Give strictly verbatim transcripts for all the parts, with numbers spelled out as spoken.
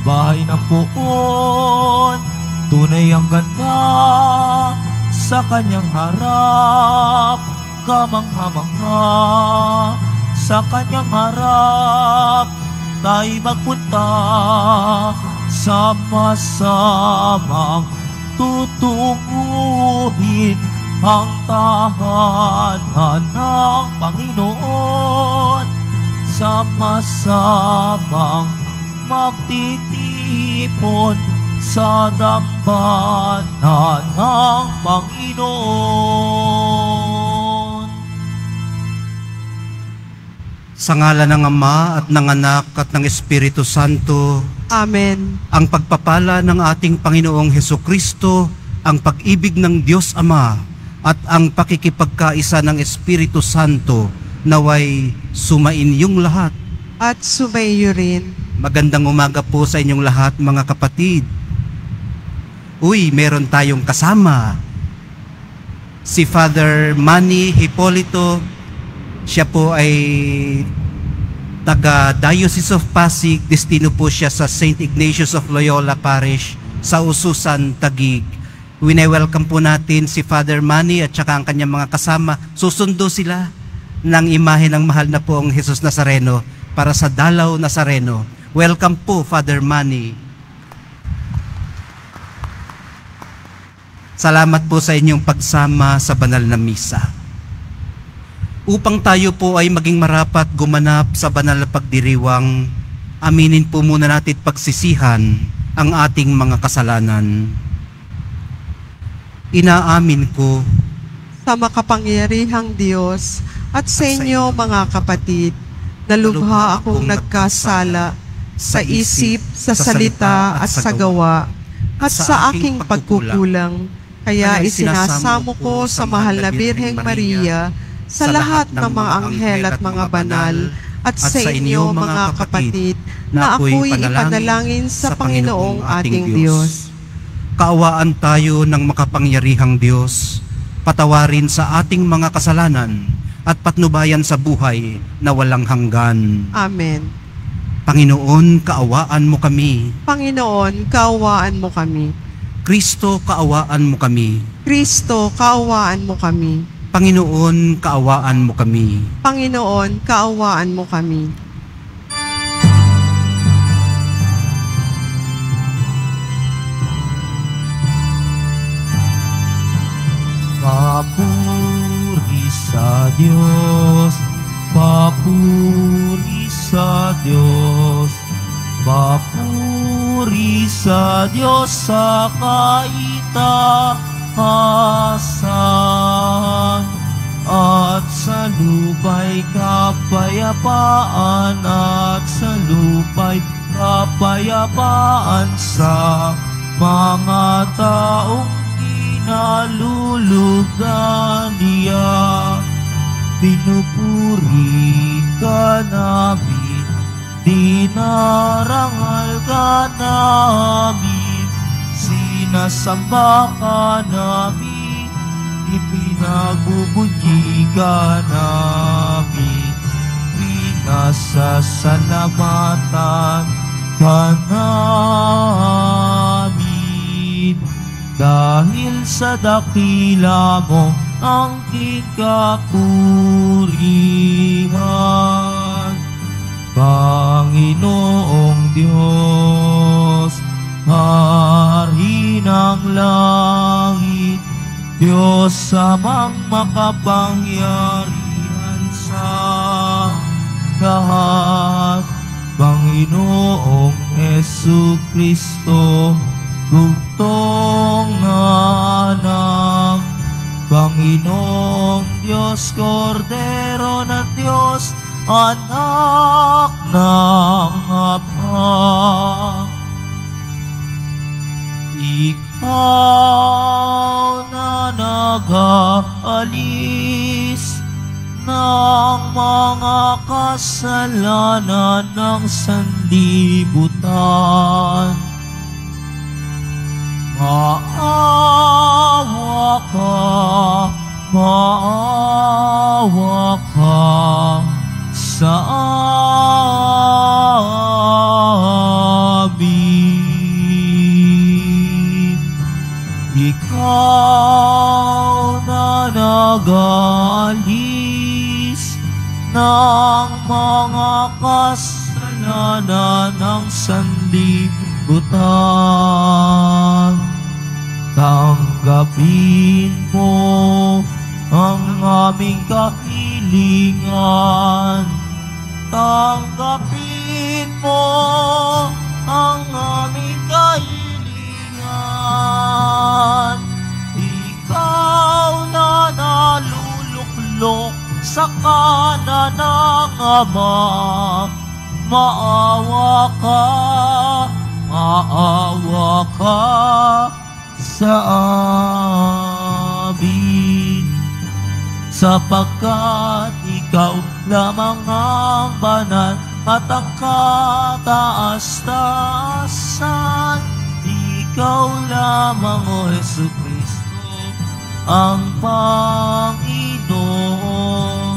bahay ng poon. Tunay ang ganda sa kanyang harap, kamangha-mangha sa kanyang harap. Tayo magpunta sama-samang tutunguhin ang tahanan ng Panginoon. Sama-samang magtitipon sa dambana ng Panginoon. Sa ngalan ng Ama at ng Anak at ng Espiritu Santo. Amen. Ang pagpapala ng ating Panginoong Hesukristo, ang pag-ibig ng Diyos Ama, at ang pakikipagkaisa ng Espiritu Santo naway sumain yung lahat. At sumaiyo rin. Magandang umaga po sa inyong lahat, mga kapatid. Uy, meron tayong kasama. Si Father Manny Hipolito. Siya po ay taga Diocese of Pasig. Destino po siya sa Saint Ignatius of Loyola Parish sa Ususan, Taguig. Wine-welcome po natin si Father Manny at saka ang kanyang mga kasama. Susundo sila ng imahe ng mahal na poong Jesus Nazareno para sa Dalaw Nazareno. Welcome po, Father Manny. Salamat po sa inyong pagsama sa banal na misa. Upang tayo po ay maging marapat gumanap sa banal na pagdiriwang, aminin po muna natin pagsisihan ang ating mga kasalanan. Inaamin ko Sa makapangyarihang Diyos at sa inyo mga kapatid, na lubha akong nagkasala sa isip, sa salita at sa gawa, at sa aking pagkukulang. Kaya isinasamo ko sa mahal na Birheng Maria, sa lahat ng mga anghel at mga banal, at sa inyo mga kapatid, na ako'y ipanalangin sa Panginoong ating Diyos. Kaawaan tayo ng makapangyarihang Diyos, patawarin sa ating mga kasalanan, at patnubayan sa buhay na walang hanggan. Amen. Panginoon, kaawaan mo kami. Panginoon, kaawaan mo kami. Kristo, kaawaan mo kami. Kristo, kaawaan mo kami. Panginoon, kaawaan mo kami. Panginoon, kaawaan mo kami. Papuri sa Diyos, papuri sa Diyos, papuri sa Diyos sa kaitaasan, at sa lupa'y kapayapaan, at sa lupa'y kapayapaan sa mga taong nalulugan niya. Pinupuri ka namin, dinarangal ka namin, sinasamba ka namin, ipinagbubunyi ka namin, pinasasalamatan ka namin. Dahil sa dakila mo ang kikapurihan, Panginoong Diyos, Hari ng langit, Diyos amang makapangyarihan sa lahat, Panginoong Hesukristo, bugtong anak, Panginoong Diyos, Kordero na Diyos, anak ng Ama. Ikaw na nag-aalis ng mga kasalanan ng sanlibutan, maawa ka, maawa ka sa amin. Ikaw na nag-aalis ng mga kasalanan ng sanlibutan. Tanggapin mo ang aming kahilingan. Tanggapin mo ang aming kahilingan. Ikaw na naluluklok sa kanan ng Ama, maawa ka, maawa ka sa amin. Sapagkat ikaw lamang ang banal at ang kataas-taasan. Ikaw lamang, O Jesucristo, ang Panginoon,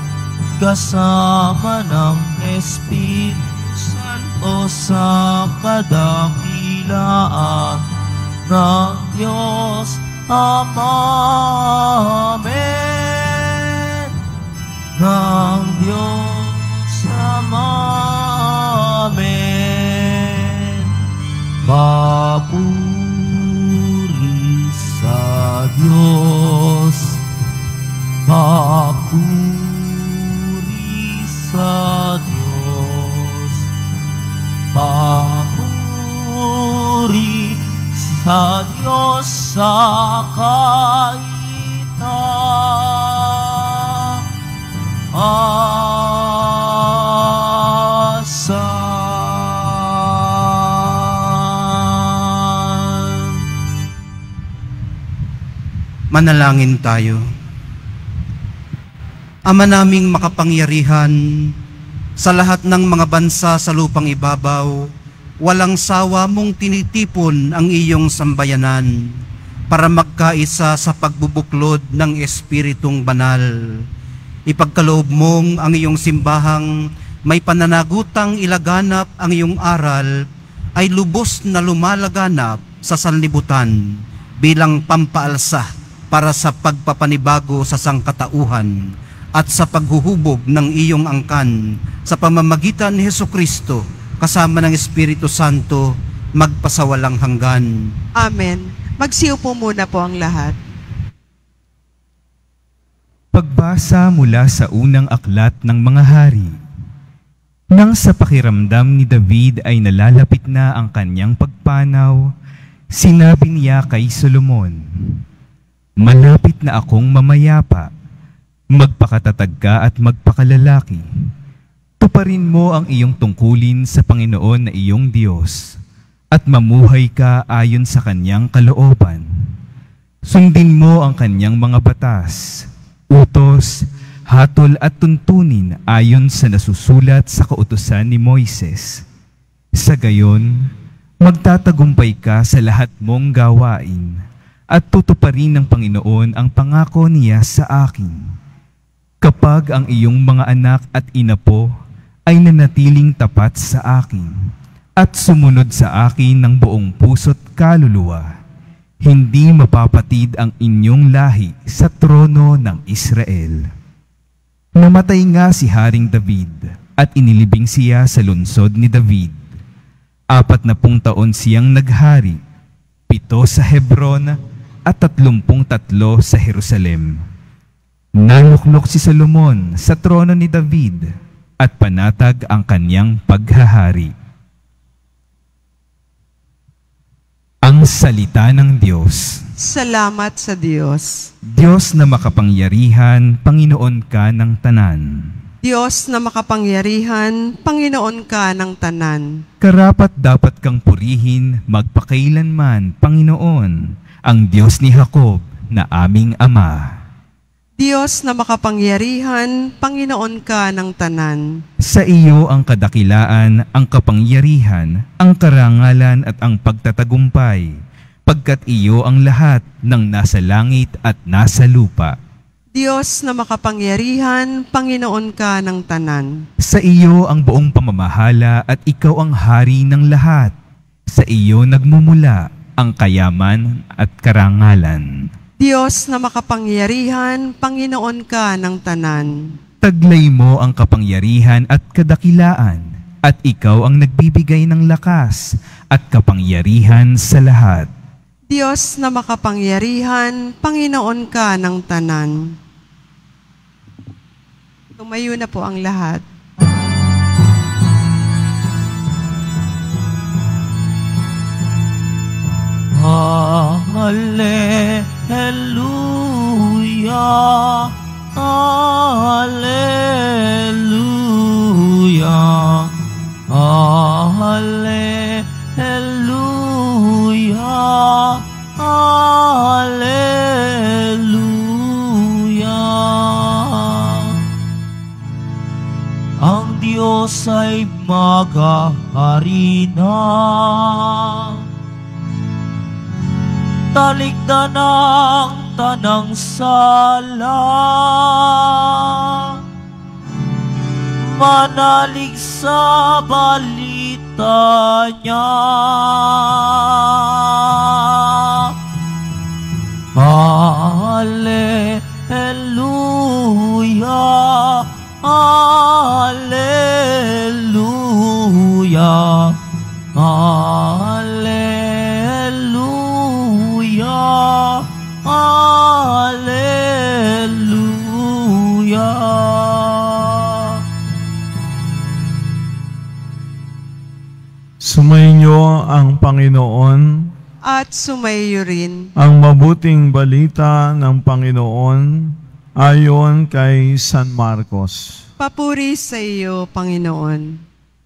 kasama ng Espiritu Santo sa kadakilaan ng Diyos Ama. Amen. Ng Diyos Ama. Amen. Papuri sa Diyos, papuri sa Diyos, papuri sa Diyos sa kaitaasan. Manalangin tayo. Ama naming makapangyarihan, sa lahat ng mga bansa sa lupang ibabaw, walang sawa mong tinitipon ang iyong sambayanan para magkaisa sa pagbubuklod ng Espiritong Banal. Ipagkaloob mong ang iyong simbahang may pananagutang ilaganap ang iyong aral ay lubos na lumalaganap sa sanlibutan bilang pampaalsa para sa pagpapanibago sa sangkatauhan at sa paghuhubog ng iyong angkan sa pamamagitan ni Jesucristo kasama ng Espiritu Santo magpasawalang hanggan. Amen. Magsiupo muna po ang lahat. Pagbasa mula sa unang aklat ng mga hari. Nang sa pakiramdam ni David ay nalalapit na ang kanyang pagpanaw, sinabi niya kay Solomon, "Malapit na akong mamayapa. Magpakatatag ka at magpakalalaki. Tuparin mo ang iyong tungkulin sa Panginoon na iyong Diyos at mamuhay ka ayon sa kanyang kalooban. Sundin mo ang kanyang mga batas, utos, hatol at tuntunin ayon sa nasusulat sa kautusan ni Moises. Sa gayon, magtatagumpay ka sa lahat mong gawain at tutuparin ng Panginoon ang pangako niya sa akin. Kapag ang iyong mga anak at inapo ay nanatiling tapat sa akin at sumunod sa akin ng buong puso't kaluluwa, hindi mapapatid ang inyong lahi sa trono ng Israel." Namatay nga si Haring David at inilibing siya sa lungsod ni David. Apat na pung taon siyang naghari, pito sa Hebron at tatlumpung tatlo sa Jerusalem. Naluklok si Solomon sa trono ni David at panatag ang kanyang paghahari. Ang salita ng Diyos. Salamat sa Diyos. Diyos na makapangyarihan, Panginoon ka ng tanan. Diyos na makapangyarihan, Panginoon ka ng tanan. Karapat dapat kang purihin magpakailanman, Panginoon, ang Diyos ni Jacob na aming Ama. Diyos na makapangyarihan, Panginoon ka ng tanan. Sa iyo ang kadakilaan, ang kapangyarihan, ang karangalan at ang pagtatagumpay, pagkat iyo ang lahat ng nasa langit at nasa lupa. Diyos na makapangyarihan, Panginoon ka ng tanan. Sa iyo ang buong pamamahala at ikaw ang hari ng lahat. Sa iyo nagmumula ang kayaman at karangalan. Diyos na makapangyarihan, Panginoon ka ng tanan. Taglay mo ang kapangyarihan at kadakilaan, at ikaw ang nagbibigay ng lakas at kapangyarihan sa lahat. Diyos na makapangyarihan, Panginoon ka ng tanan. Tumayo na po ang lahat. Hallelujah, Hallelujah, Hallelujah, Hallelujah. Ang Diyos ay maghahari na. Talikdan ang tanang sala, manalig sa balita niya. Hallelujah, Hallelujah, Hallelujah, Hallelujah. Sumainyo ang Panginoon At sumayo rin ang mabuting balita ng Panginoon ayon kay San Marcos. papuri sa iyo, Panginoon.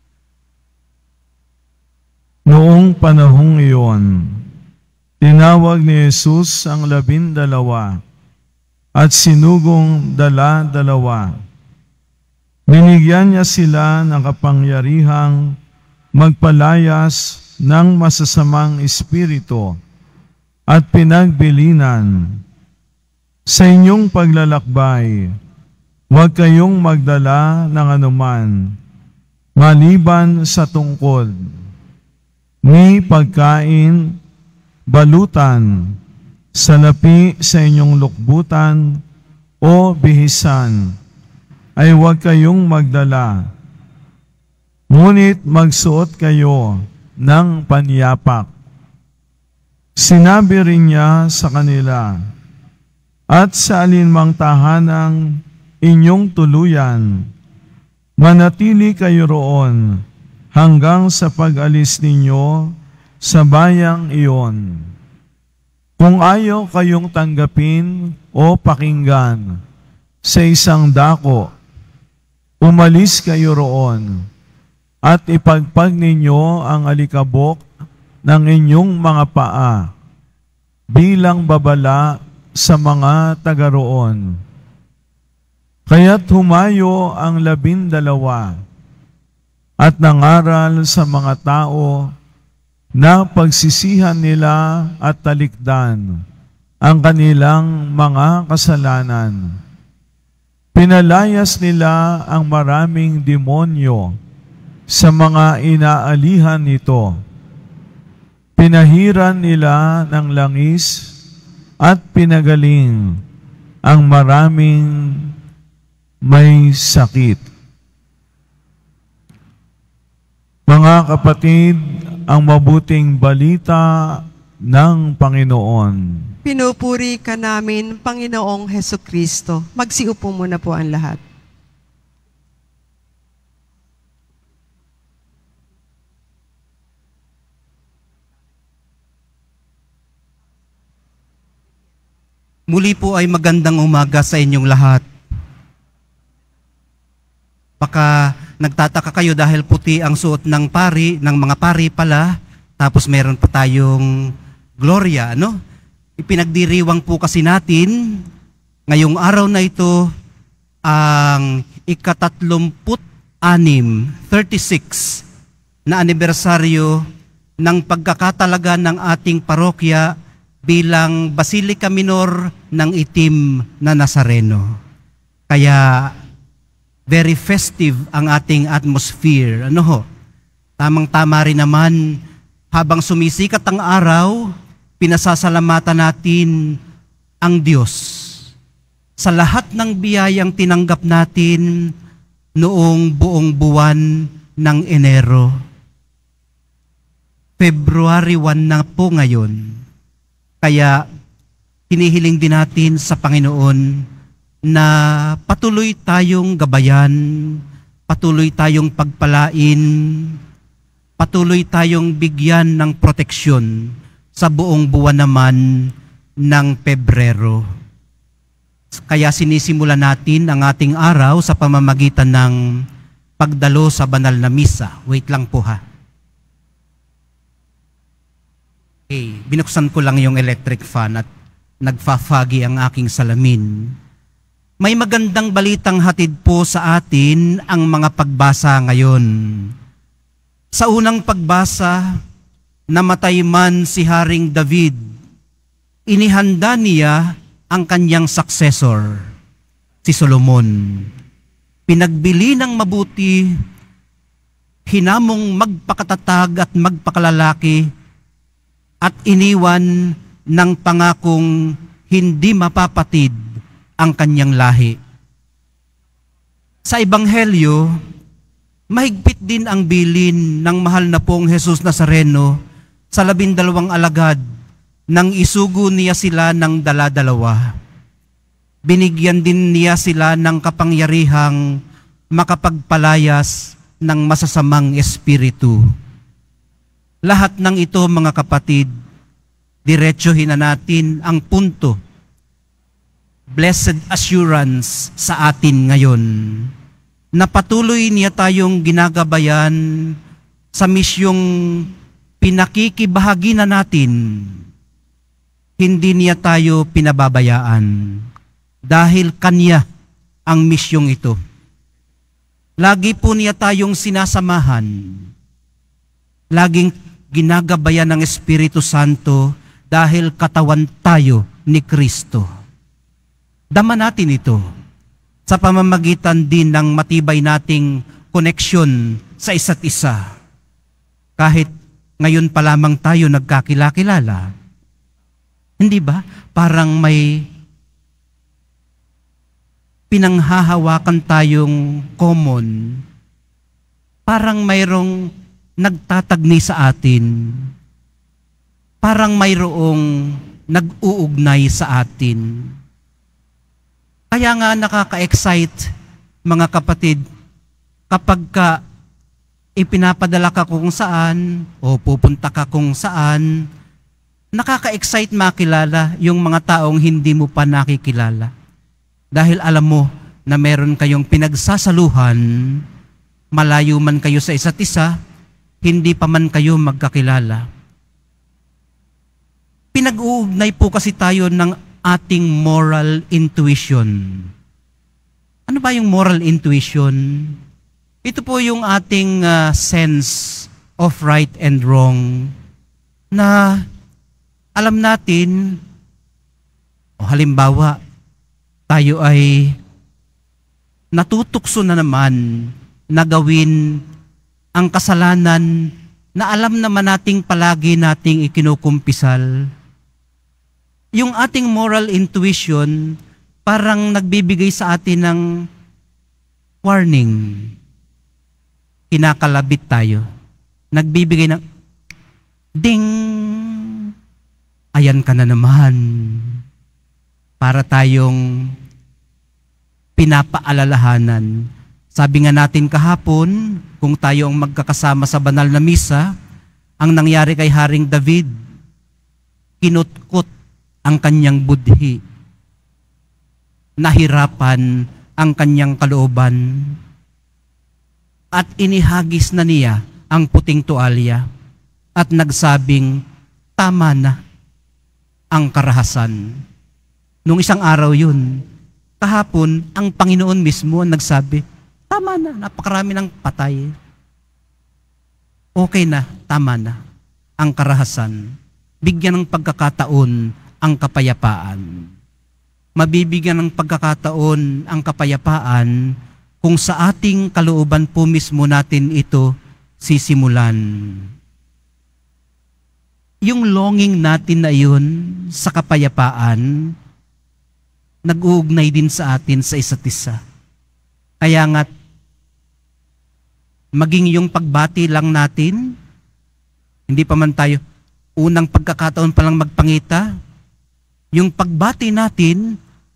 Noong panahong iyon, tinawag ni Jesus ang labindalawa at sinugong dala-dalawa. Binigyan niya sila ng kapangyarihang magpalayas ng masasamang espiritu at pinagbilinan. Sa inyong paglalakbay, huwag kayong magdala ng anuman, maliban sa tungkod, ni pagkain, balutan, salapi sa inyong lukbutan o bihisan, ay huwag kayong magdala. Ngunit magsuot kayo ng panyapak. Sinabi rin niya sa kanila, at sa alinmang tahanang inyong tuluyan, manatili kayo roon hanggang sa pag-alis ninyo sa bayang iyon. Kung ayaw kayong tanggapin o pakinggan sa isang dako, umalis kayo roon at ipagpag ninyo ang alikabok ng inyong mga paa bilang babala sa mga taga roon. Kaya't humayo ang labindalawa at nangaral sa mga tao na pagsisihan nila at talikdan ang kanilang mga kasalanan. Pinalayas nila ang maraming demonyo sa mga inaalihan nito. Pinahiran nila ng langis at pinagaling ang maraming may sakit. Mga kapatid, ang mabuting balita ng Panginoon. Pinupuri ka namin, Panginoong Hesukristo. Magsiupo muna po ang lahat. Muli po ay magandang umaga sa inyong lahat. Baka nagtataka kayo dahil puti ang suot ng pari, ng mga pari pala, tapos meron pa tayong Gloria, ano? Ipinagdiriwang po kasi natin, ngayong araw na ito, ang ikatatlumput anim, thirty-six, na anibersaryo ng pagkakatalaga ng ating parokya bilang Basilica Minor ng Itim na Nazareno. Kaya very festive ang ating atmosphere. Ano ho? Tamang-tama rin naman Habang sumisikat ang araw, pinasasalamatan natin ang Diyos sa lahat ng biyayang tinanggap natin noong buong buwan ng Enero. February first na po ngayon. Kaya hinihiling din natin sa Panginoon na patuloy tayong gabayan, patuloy tayong pagpalain, patuloy tayong bigyan ng proteksyon sa buong buwan naman ng Pebrero. Kaya sinisimulan natin ang ating araw sa pamamagitan ng pagdalo sa banal na misa. Wait lang po ha. Okay, binuksan ko lang yung electric fan at nagfa-foggy ang aking salamin. May magandang balitang hatid po sa atin ang mga pagbasa ngayon. Sa unang pagbasa, namatay man si Haring David, inihanda niya ang kanyang successor, si Solomon. Pinagbili ng mabuti, hinamong magpakatatag at magpakalalaki, at iniwan ng pangakong hindi mapapatid ang kanyang lahi. Sa Ebanghelyo, mahigpit din ang bilin ng mahal na pong Jesus Nazareno sa labindalawang alagad nang isugo niya sila ng dala-dalawa. Binigyan din niya sila ng kapangyarihang makapagpalayas ng masasamang espiritu. Lahat ng ito, mga kapatid, diretsuhin na natin ang punto. Blessed assurance sa atin ngayon na patuloy niya tayong ginagabayan sa misyong pinakikibahagi na natin. Hindi niya tayo pinababayaan dahil Kanya ang misyong ito. Lagi po niya tayong sinasamahan. Laging ginagabayan ng Espiritu Santo dahil katawan tayo ni Kristo. Dama natin ito sa pamamagitan din ng matibay nating koneksyon sa isa't isa. Kahit ngayon pa lamang tayo nagkakilala, hindi ba? Parang may pinanghahawakan tayong common. Parang mayroong nagtatagni sa atin. Parang mayroong nag-uugnay sa atin. Kaya nga nakaka-excite, mga kapatid, kapag ka ipinapadala ka kung saan o pupunta ka kung saan, nakaka-excite makilala yung mga taong hindi mo pa nakikilala. Dahil alam mo na meron kayong pinagsasaluhan, malayo man kayo sa isa't isa, hindi pa man kayo magkakilala. Pinag-uugnay po kasi tayo ng ating moral intuition. Ano ba yung moral intuition? Ito po yung ating uh, sense of right and wrong na alam natin, o halimbawa, tayo ay natutukso na naman na gawin ang kasalanan na alam naman nating palagi nating ikinukumpisal. Yung ating moral intuition parang nagbibigay sa atin ng warning. Kinakalabit tayo. Nagbibigay ng ding! Ayan ka na naman. Para tayong pinapaalalahanan. Sabi nga natin kahapon, kung tayo ang magkakasama sa banal na misa, ang nangyari kay Haring David, kinutkot ang kanyang budhi. Nahirapan ang kanyang kalooban. At inihagis na niya ang puting tuwalya at nagsabing, tama na ang karahasan. Nung isang araw yun, kahapon, ang Panginoon mismo ang nagsabi, tama na, napakarami ng patay. Okay na, tama na ang karahasan. Bigyan ng pagkakataon ang kapayapaan. Mabibigyan ng pagkakataon ang kapayapaan kung sa ating kalooban po mismo natin ito sisimulan. yung longing natin na yun sa kapayapaan, nag-uugnay din sa atin sa isa't isa. Kaya nga't, maging yung pagbati lang natin, hindi pa man tayo, unang pagkakataon pa lang magpangita, yung pagbati natin,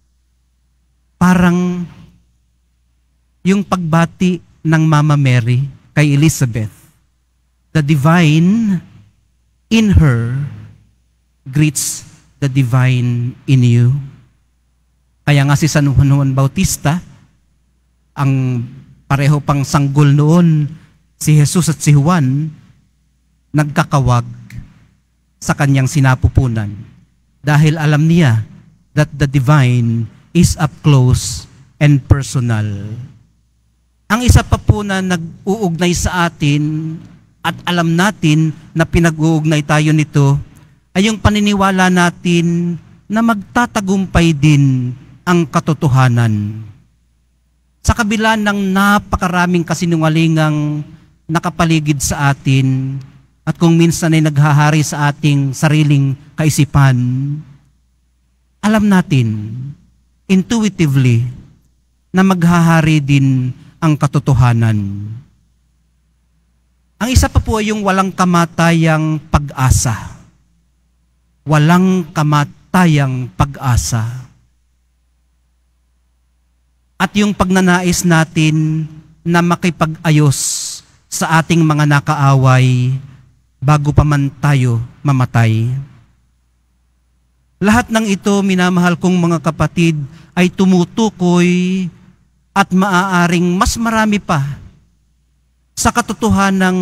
parang yung pagbati ng Mama Mary kay Elizabeth. The divine in her greets the divine in you. Kaya nga si San Juan Bautista, ang pareho pang sanggol noon, si Jesus at si Juan, nagkakawag sa kanyang sinapupunan. Dahil alam niya that the divine is up close and personal. Ang isa pa po na nag-uugnay sa atin at alam natin na pinag-uugnay tayo nito ay yung paniniwala natin na magtatagumpay din ang katotohanan. Sa kabila ng napakaraming kasinungalingang nakapaligid sa atin at kung minsan ay naghahari sa ating sariling kaisipan, alam natin intuitively na maghahari din ang katotohanan. Ang isa pa po ay yung walang kamatayang pag-asa. Walang kamatayang pag-asa. At yung pagnanais natin na makipag-ayos sa ating mga nakaaway bago pa man tayo mamatay. Lahat ng ito, minamahal kong mga kapatid, ay tumutukoy at maaaring mas marami pa sa katotohanang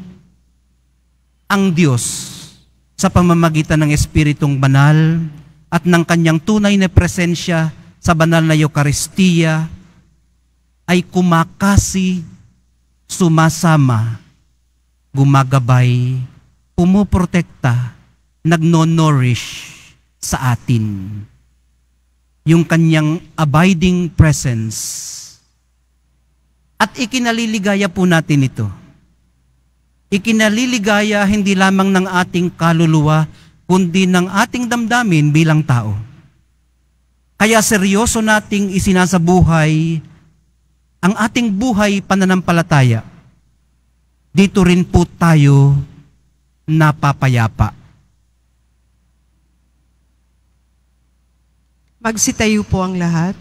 ang Diyos sa pamamagitan ng Espiritong Banal at ng kanyang tunay na presensya sa banal na Eucharistia ay kumakasi, sumasama, gumagabay, pumuprotekta, nagno-nourish sa atin. Yung kanyang abiding presence. At ikinaliligaya po natin ito. Ikinaliligaya hindi lamang ng ating kaluluwa, kundi ng ating damdamin bilang tao. Kaya seryoso nating isinasabuhay ang ating buhay pananampalataya. Dito rin po tayo napapayapa. Magsitayo po ang lahat.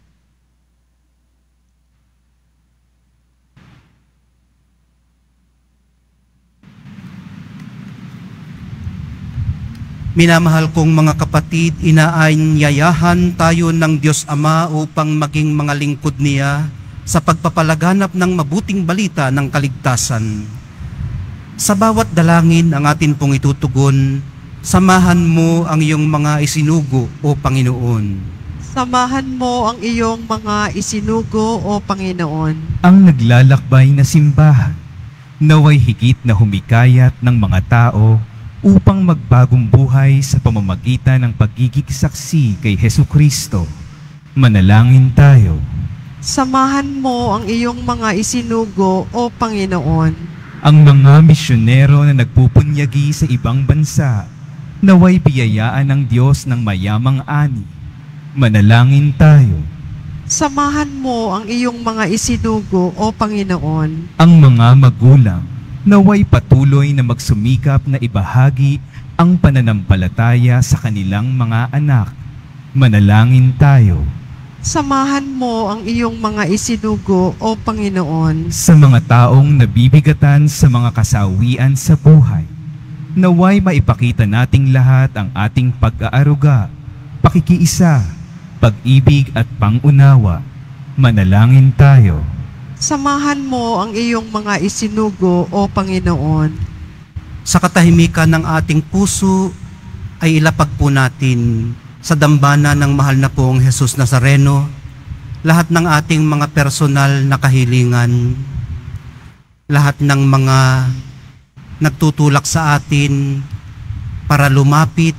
Minamahal kong mga kapatid, inaanyayahan tayo ng Diyos Ama upang maging mga lingkod niya sa pagpapalaganap ng mabuting balita ng kaligtasan. Sa bawat dalangin ang atin pong itutugon, samahan mo ang iyong mga isinugo, O Panginoon. Samahan mo ang iyong mga isinugo, O Panginoon. Ang naglalakbay na simbahan, naway higit na humikayat ng mga tao upang magbagong buhay sa pamamagitan ng pagiging saksi kay Hesukristo. Manalangin tayo. Samahan mo ang iyong mga isinugo, O Panginoon. Ang mga misyonero na nagpupunyagi sa ibang bansa, naway biyayaan ng Diyos ng mayamang ani. Manalangin tayo. Samahan mo ang iyong mga isinugo, O Panginoon. Ang mga magulang, naway patuloy na magsumikap na ibahagi ang pananampalataya sa kanilang mga anak. Manalangin tayo. Samahan mo ang iyong mga isinugo, O Panginoon. Sa mga taong nabibigatan sa mga kasawian sa buhay, naway maipakita nating lahat ang ating pag-aaruga, pakikiisa, pag-ibig at pangunawa. Manalangin tayo. Samahan mo ang iyong mga isinugo, O Panginoon. Sa katahimikan ng ating puso ay ilapag po natin sa dambana ng mahal na pong Jesus Nazareno lahat ng ating mga personal na kahilingan, lahat ng mga nagtutulak sa atin para lumapit,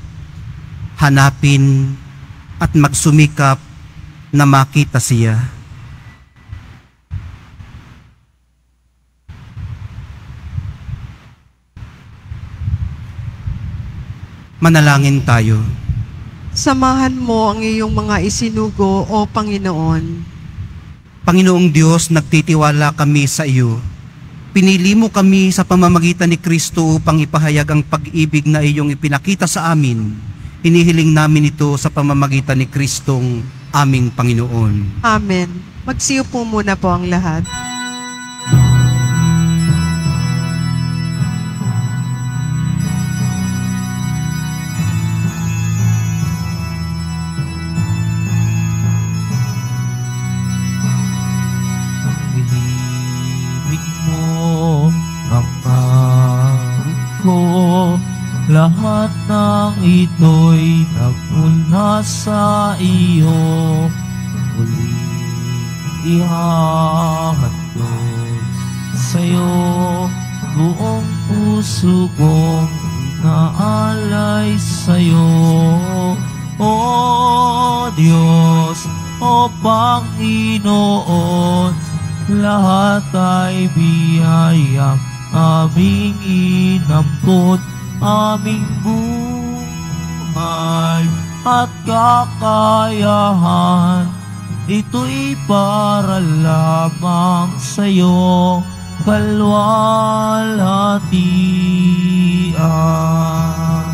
hanapin at magsumikap na makita siya. Manalangin tayo. Samahan mo ang iyong mga isinugo, O Panginoon. Panginoong Diyos, nagtitiwala kami sa iyo. Pinili mo kami sa pamamagitan ni Kristo upang ipahayag ang pag-ibig na iyong ipinakita sa amin. Hinihiling namin ito sa pamamagitan ni Kristong aming Panginoon. Amen. Magsiupo muna po ang lahat. Lahat ng ito'y nagmula sa iyo, muli ihahandog sa'yo, buong puso kong inaalay sa'yo. O Diyos, O Panginoon, lahat ay biyayang aming inampot, aming buhay at kakayahan, ito'y para lamang sa'yo, kalwalhatian.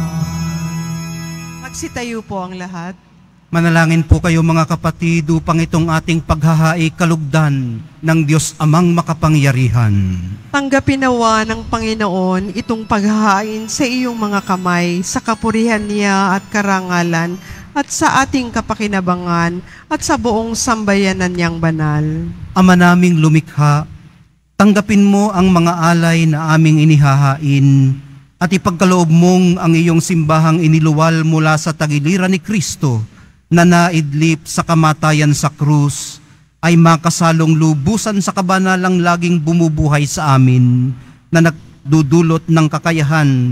Magsitayo po ang lahat. Manalangin po kayo mga kapatid upang itong ating paghahaik kalugdan ng Diyos Amang makapangyarihan. Tanggapin nawa ng Panginoon itong paghahain sa iyong mga kamay, sa kapurihan niya at karangalan, at sa ating kapakinabangan, at sa buong sambayanan niyang banal. Ama naming lumikha, tanggapin mo ang mga alay na aming inihahain, at ipagkaloob mong ang iyong simbahang iniluwal mula sa tagiliran ni Kristo, na naidlip sa kamatayan sa krus, ay makasalong lubusan sa kabanalang laging bumubuhay sa amin, na nagdudulot ng kakayahan,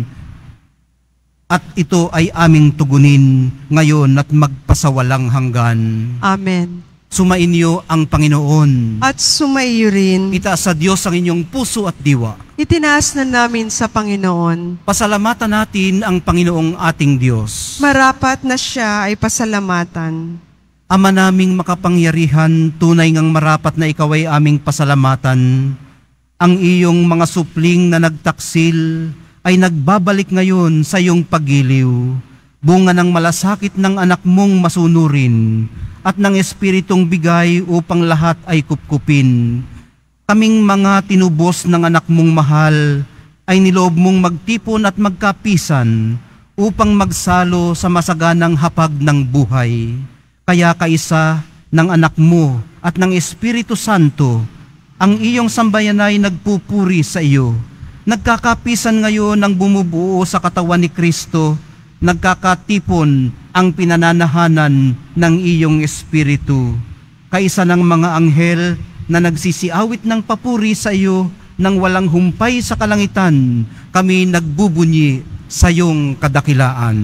at ito ay aming tugunin ngayon at magpasawalang hanggan. Amen. Sumainyo ang Panginoon. At sumaiyo rin. Itaas sa Diyos ang inyong puso at diwa. Itinaas na namin sa Panginoon. Pasalamatan natin ang Panginoong ating Diyos. Marapat na siya ay pasalamatan. Ama naming makapangyarihan, tunay ngang marapat na ikaw ay aming pasalamatan. Ang iyong mga supling na nagtaksil ay nagbabalik ngayon sa iyong paggiliw. Bunga ng malasakit ng anak mong masunurin at ng Espiritong bigay upang lahat ay kupkupin. Kaming mga tinubos ng anak mong mahal ay niloob mong magtipon at magkapisan upang magsalo sa masaganang hapag ng buhay. Kaya kaisa ng anak mo at ng Espiritu Santo, ang iyong sambayan ay nagpupuri sa iyo. Nagkakapisan ngayon ang bumubuo sa katawan ni Kristo, nagkakatipon ang pinananahanan ng iyong Espiritu. Kaisa ng mga anghel na nagsisiawit ng papuri sa iyo nang walang humpay sa kalangitan, kami nagbubunyi sa iyong kadakilaan.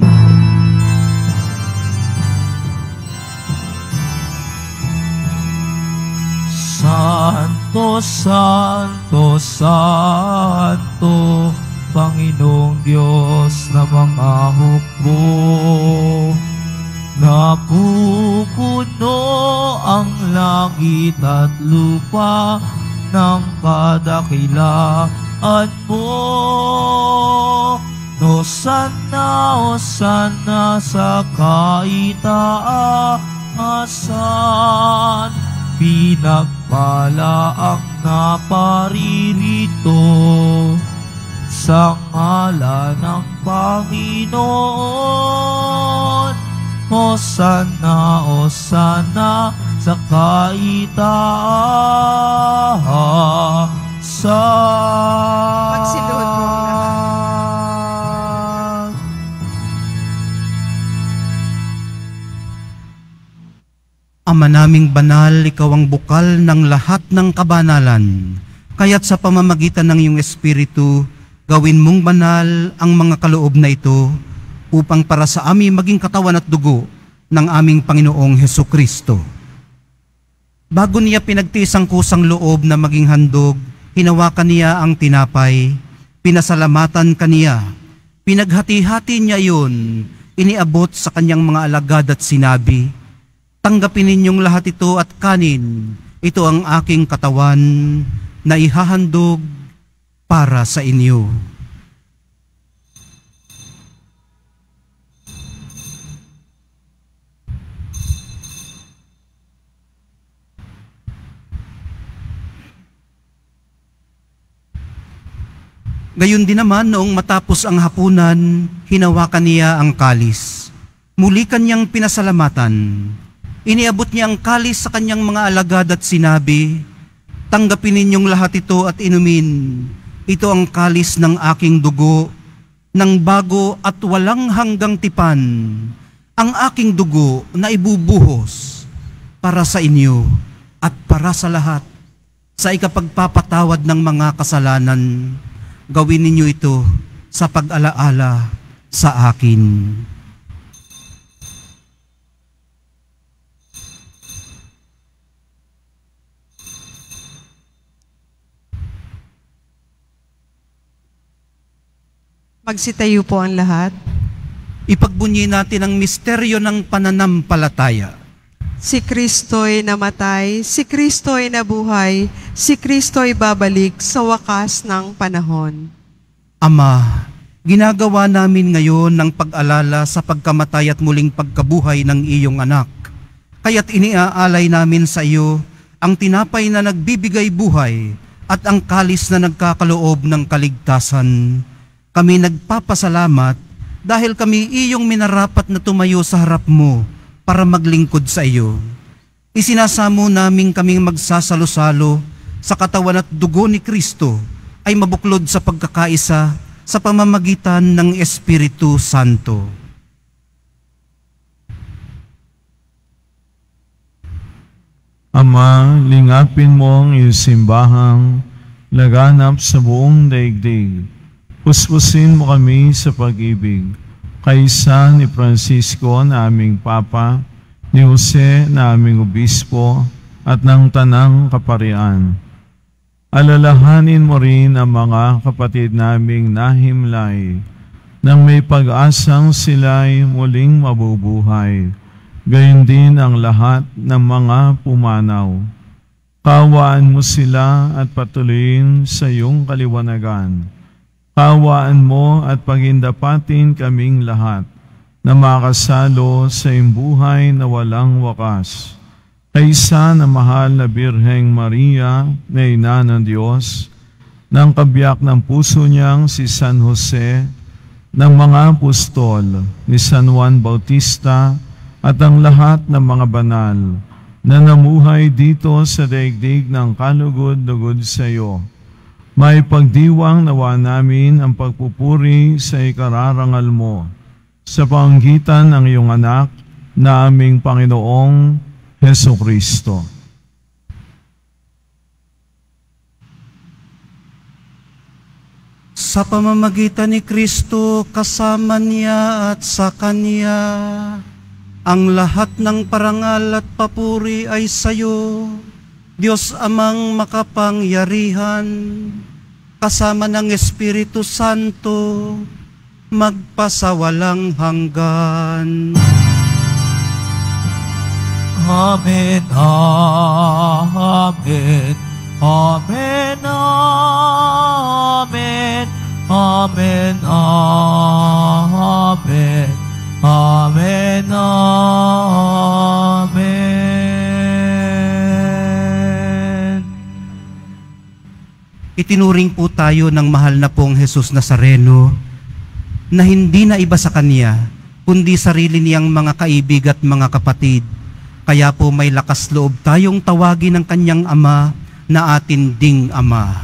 Santo, Santo, Santo, Panginoong Diyos na mga hukbo, napupuno ang langit at lupa ng kadakilaan mo. Hosana, Hosana sa kaitaasan, pinagpala ang naparirito sa ngalan ng Panginoon. Hosana, Hosana sa kaitaasan. Magsiluhod mo ang lahat. Ama naming banal, ikaw ang bukal ng lahat ng kabanalan. Kaya't sa pamamagitan ng iyong Espiritu, gawin mong banal ang mga kaloob na ito upang para sa amin maging katawan at dugo ng aming Panginoong Hesukristo. Bago niya pinagtiis ang kusang loob na maging handog, hinawakan niya ang tinapay, pinasalamatan kaniya, Pinaghati-hati niya yun, iniabot sa kanyang mga alagad at sinabi, tanggapin ninyong lahat ito at kanin, ito ang aking katawan na ihahandog para sa inyo. Gayon din naman noong matapos ang hapunan, hinawakan niya ang kalis. Muli kanyang pinasalamatan. Iniabot niya ang kalis sa kanyang mga alagad at sinabi, tanggapin ninyong lahat ito at inumin. Ito ang kalis ng aking dugo, ng bago at walang hanggang tipan. Ang aking dugo na ibubuhos para sa inyo at para sa lahat, sa ikapagpapatawad ng mga kasalanan. Gawin ninyo ito sa pag-alaala sa akin. Magsitayo po ang lahat. Ipagbunyi natin ang misteryo ng pananampalataya. Si Kristo'y namatay, si Kristo'y nabuhay, si Kristo'y babalik sa wakas ng panahon. Ama, ginagawa namin ngayon ng pag-alala sa pagkamatay at muling pagkabuhay ng iyong anak. Kaya't iniaalay namin sa iyo ang tinapay na nagbibigay buhay at ang kalis na nagkakaloob ng kaligtasan. Kami nagpapasalamat dahil kami iyong minarapat na tumayo sa harap mo para maglingkod sa iyo. Isinasamo namin kaming magsasalo-salo sa katawan at dugo ni Kristo ay mabuklod sa pagkakaisa sa pamamagitan ng Espiritu Santo. Ama, lingapin mo ang iyong simbahang laganap sa buong daigdig. Puspusin mo kami sa pag-ibig. Kaisa ni Francisco na aming Papa, ni Jose na aming Obispo, at ng Tanang Kaparian. Alalahanin mo rin ang mga kapatid naming nahimlay, nang may pag-asang sila'y muling mabubuhay. Gayon din ang lahat ng mga pumanaw. Kawaan mo sila at patuloyin sa iyong kaliwanagan. Kawaan mo at pagindapatin kaming lahat na makasalo sa imbuhay na walang wakas. Kaisa na mahal na Birheng Maria na Ina ng Diyos, ng kabiyak ng puso niyang si San Jose, ng mga apostol ni San Juan Bautista at ang lahat ng mga banal na namuhay dito sa daigdig ng kalugod-lugod sa iyo. May pagdiwang nawa namin ang pagpupuri sa ikararangal mo sa panggitan ng iyong anak na aming Panginoong Hesukristo. Sa pamamagitan ni Kristo, kasama niya at sa Kanya, ang lahat ng parangal at papuri ay sa iyo, Diyos Amang makapangyarihan, kasama ng Espiritu Santo, magpasawalang hanggan. Amen, amen, amen, amen, amen, amen, amen, amen. Itinuring po tayo ng mahal na pong Jesus Nazareno na hindi na iba sa Kanya, kundi sarili niyang mga kaibig at mga kapatid. Kaya po may lakas loob tayong tawagin ng Kanyang Ama na atin ding Ama.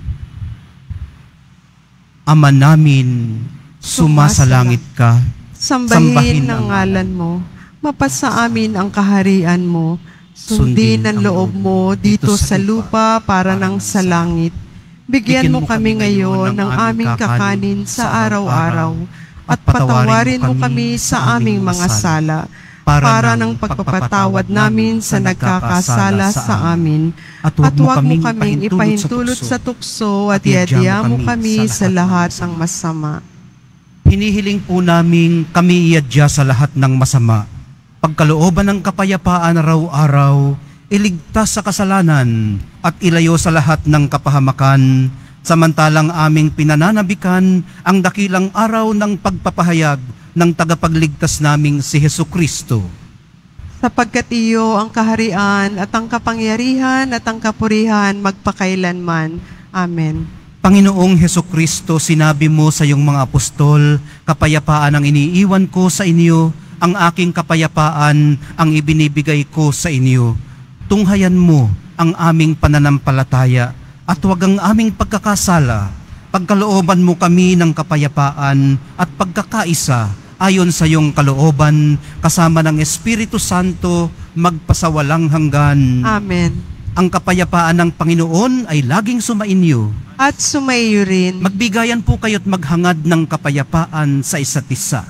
Ama namin, sumasalangit ka, Sambahin, sambahin ang ang ngalan mo, mapasa amin ang kaharian mo, sundin ang loob mo dito sa lupa para ng sa langit. Bigyan mo kami ngayon ng aming kakanin sa araw-araw, at patawarin mo kami sa aming mga sala, para ng pagpapatawad namin sa nagkakasala sa amin. At huwag mo kaming ipahintulot sa tukso at iadya mo kami sa lahat ng masama. hinihiling po namin kami iadya sa lahat ng masama. Pagkalooban ng kapayapaan araw-araw, iligtas sa kasalanan at ilayo sa lahat ng kapahamakan, samantalang aming pinananabikan ang dakilang araw ng pagpapahayag ng tagapagligtas naming si Hesukristo. Sapagkat iyo ang kaharian at ang kapangyarihan at ang kapurihan magpakailanman. Amen. Panginoong Hesukristo, sinabi mo sa iyong mga apostol, kapayapaan ang iniiwan ko sa inyo, ang aking kapayapaan ang ibinibigay ko sa inyo. Tunghayan mo ang aming pananampalataya at huwag ang aming pagkakasala. Pagkalooban mo kami ng kapayapaan at pagkakaisa ayon sa iyong kalooban, kasama ng Espiritu Santo, magpasawalang hanggan. Amen. Ang kapayapaan ng Panginoon ay laging sumainyo. At sumaiyo rin. Magbigayan po kayo't maghangad ng kapayapaan sa isa't isa.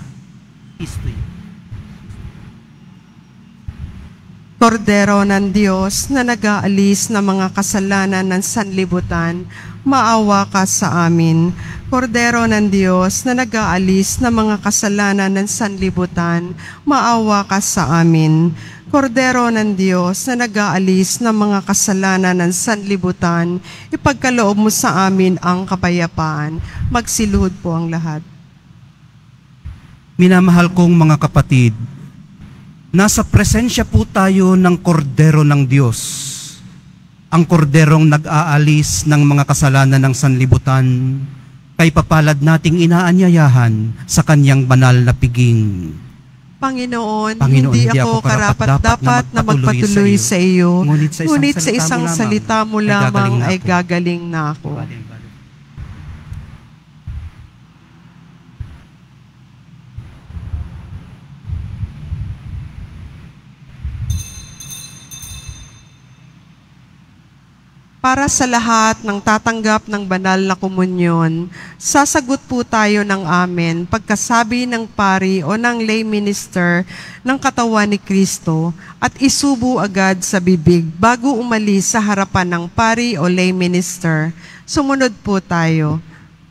Kordero ng Diyos na nag-aalis ng mga kasalanan ng sanlibutan, maawa ka sa amin. Kordero ng Diyos na nag-aalis ng mga kasalanan ng sanlibutan, maawa ka sa amin. Kordero ng Diyos na nag-aalis ng mga kasalanan ng sanlibutan, ipagkaloob mo sa amin ang kapayapaan. Magsiluhod po ang lahat. Minamahal kong mga kapatid, nasa presensya po tayo ng Kordero ng Diyos. Ang Korderong nag-aalis ng mga kasalanan ng sanlibutan, kay papalad nating inaanyayahan sa kanyang banal na piging. Panginoon, Panginoon, hindi ako karapat-dapat na magpatuloy sa iyo, ngunit sa isang, ngunit sa isang salita mo lamang ay gagaling gagaling na ako. Para sa lahat ng tatanggap ng banal na komunyon, sasagot po tayo ng amen pagkasabi ng pari o ng lay minister ng katawan ni Kristo at isubo agad sa bibig bago umalis sa harapan ng pari o lay minister. Sumunod po tayo.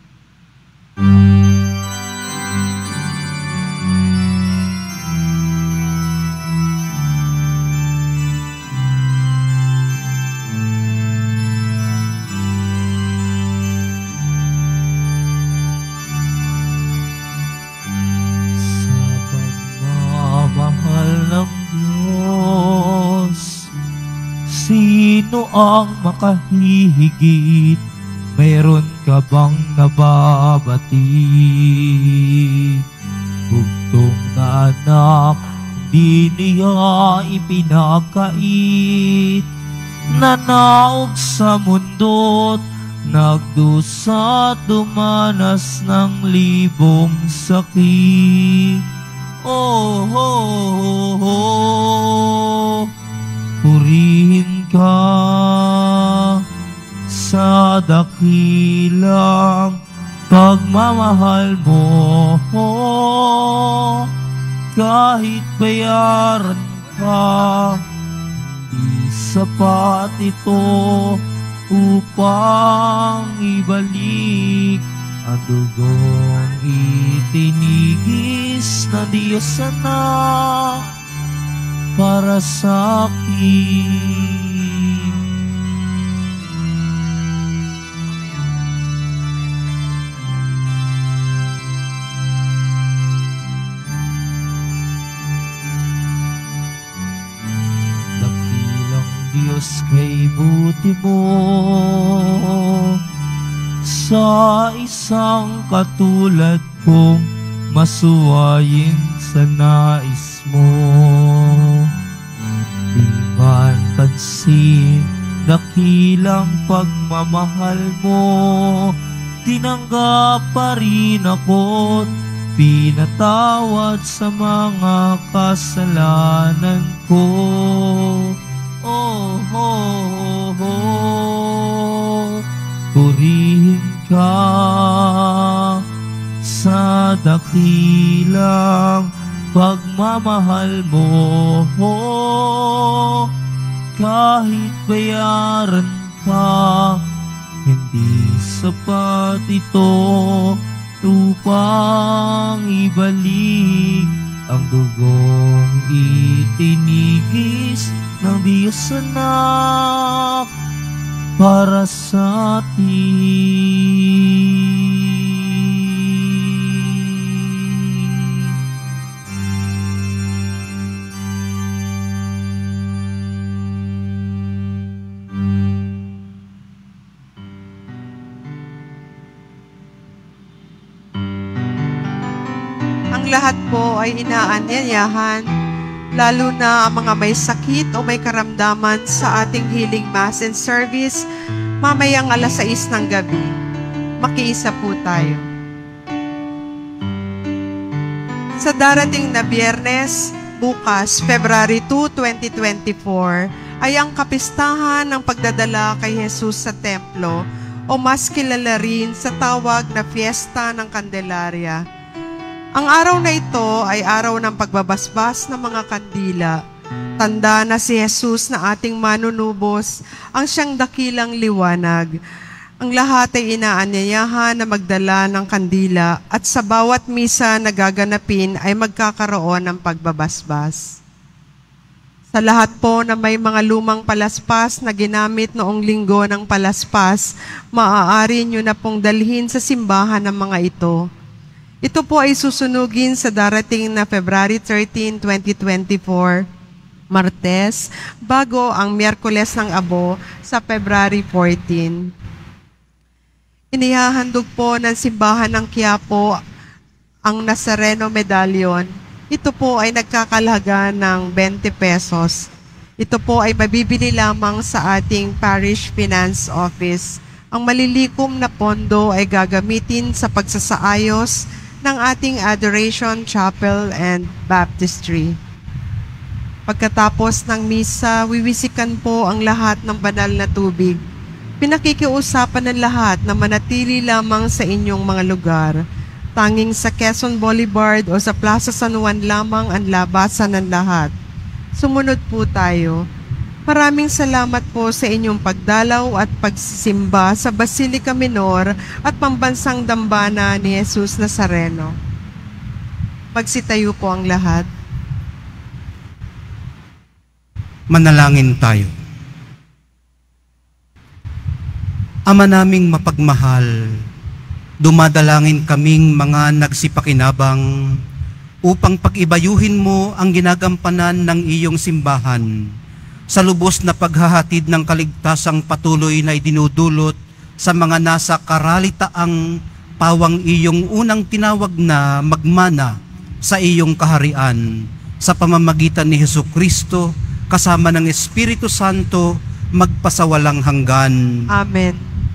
Sino ang makahihigit? Meron ka bang nababati? Bugtong na anak, di niya ipinakait. Nanaog sa mundo't nagdusa, dumanas ng libong sakit. Oh, oh, oh, oh. Purihin ka sa dakilang pagmamahal mo, kahit bayaran ka, di sapat ito upang ibalik ang dugong itinigis na Diyos Anak para sa akin. Dakilang Diyos, kay buti mo sa isang katulad kong masuwayin sa nais mo. Di man pansin dakilang pagmamahal mo, tinanggap pa rin ako't pinatawad sa mga kasalanan ko. Oh, oh, oh, oh. Purihin ka sa dakilang pagmamahal mo, kahit bayaran ka, hindi sapat ito upang ibalik ang dugong itinigis ng Diyos Anak para sa atin. Lahat po ay inaanyayahan, lalo na ang mga may sakit o may karamdaman sa ating healing mass and service mamayang alas sais ng gabi. Makiisa po tayo. Sa darating na Biyernes, bukas, February two, twenty twenty-four, ay ang kapistahan ng pagdadala kay Jesus sa templo o mas kilala rin sa tawag na Fiesta ng Candelaria. Ang araw na ito ay araw ng pagbabasbas ng mga kandila. Tanda na si Jesus na ating manunubos, ang siyang dakilang liwanag. Ang lahat ay inaanyayahan na magdala ng kandila at sa bawat misa na gaganapin ay magkakaroon ng pagbabasbas. Sa lahat po na may mga lumang palaspas na ginamit noong linggo ng palaspas, maaari nyo na pong dalhin sa simbahan ng mga ito. Ito po ay susunugin sa darating na February thirteen, twenty twenty-four, Martes, bago ang Miyerkules ng Abo sa February fourteen. Inihahandog po ng simbahan ng Quiapo ang Nazareno Medallion. Ito po ay nagkakalaga ng twenty pesos. Ito po ay mabibili lamang sa ating Parish Finance Office. Ang malilikom na pondo ay gagamitin sa pagsasaayos ng ating Adoration Chapel and Baptistry. Pagkatapos ng misa, wiwisikan po ang lahat ng banal na tubig. Pinakikiusapan ng lahat na manatili lamang sa inyong mga lugar. Tanging sa Quezon Boulevard o sa Plaza San Juan lamang ang labasan ng lahat. Sumunod po tayo. Maraming salamat po sa inyong pagdalaw at pagsisimba sa Basilica Minor at Pambansang Dambana ni Jesus Nazareno. Magsitayo po ang lahat. Manalangin tayo. Ama naming mapagmahal, dumadalangin kaming mga nagsipakinabang upang pag-ibayuhin mo ang ginagampanan ng iyong simbahan sa lubos na paghahatid ng kaligtasang patuloy na idinudulot sa mga nasa karalitaang pawang iyong unang tinawag na magmana sa iyong kaharian sa pamamagitan ni Hesukristo kasama ng Espiritu Santo magpasawalang hanggan. Amen.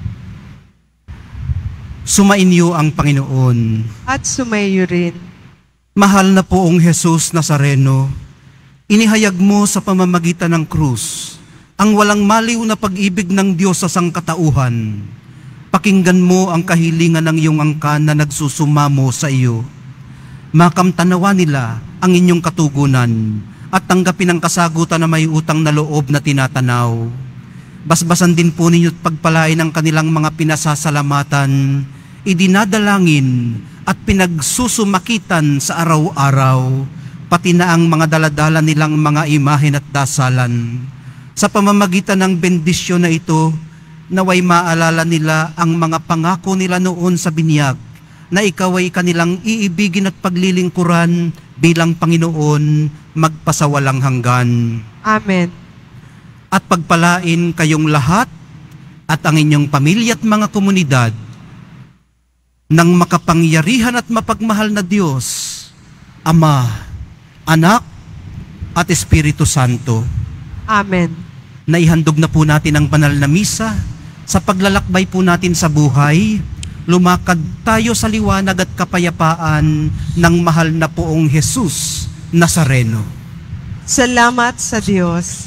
Sumainyo ang Panginoon. At sumayo rin. Mahal na poong Jesus Nazareno, inihayag mo sa pamamagitan ng krus ang walang maliw na pag-ibig ng Diyos sa sangkatauhan. Pakinggan mo ang kahilingan ng iyong angkan na nagsusumamo sa iyo. Makamtanawa nila ang inyong katugunan at tanggapin ang kasagutan na may utang na loob na tinatanaw. Basbasan din po ninyo't pagpalain ang kanilang mga pinasasalamatan, idinadalangin at pinagsusumakitan sa araw-araw, pati na ang mga daladala nilang mga imahen at dasalan. Sa pamamagitan ng bendisyon na ito, naway maalala nila ang mga pangako nila noon sa binyag, na ikaw ay kanilang iibigin at paglilingkuran bilang Panginoon magpasawalang hanggan. Amen. At pagpalain kayong lahat at ang inyong pamilya at mga komunidad ng makapangyarihan at mapagmahal na Diyos, Ama, Anak, at Espiritu Santo. Amen. Naihandog na po natin ang banal na misa. Sa paglalakbay po natin sa buhay, lumakad tayo sa liwanag at kapayapaan ng mahal na poong Jesus Nazareno. Salamat sa Diyos.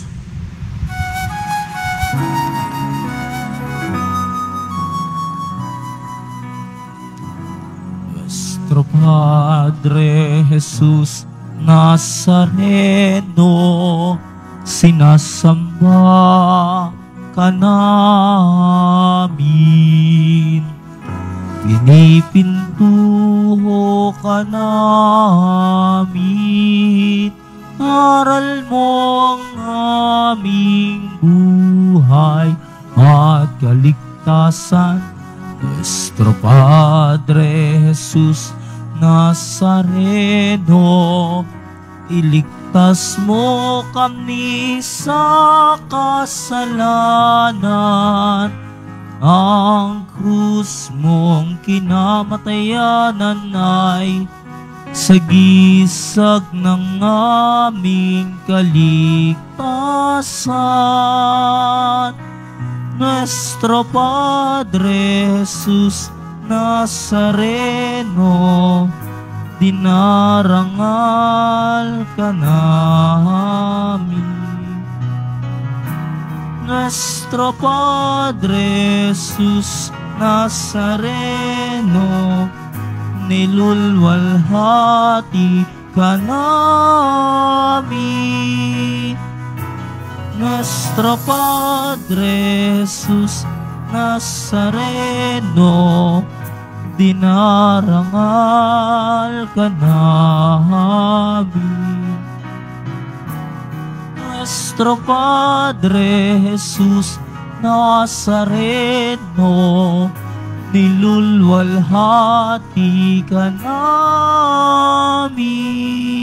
Nuestro Padre Jesus Nazareno, sinasamba ka namin, pinipindig Tuho ka namin, aral mo ang aming buhay at kaligtasan. Nuestro Padre Jesus Nazareno, iligtas mo kami sa kasalanan. Ang krus mong kinamatayanan ay sagisag ng aming kaligtasan. Nuestro Padre Jesus Nazareno, dinarangal ka namin. Nuestro Padre Jesus Nazareno, nilulwalhati ka namin. Nuestro Padre Jesus Nazareno, dinarangal ka namin. Nuestro Padre Jesus Nazareno, nilulwalhati ka namin.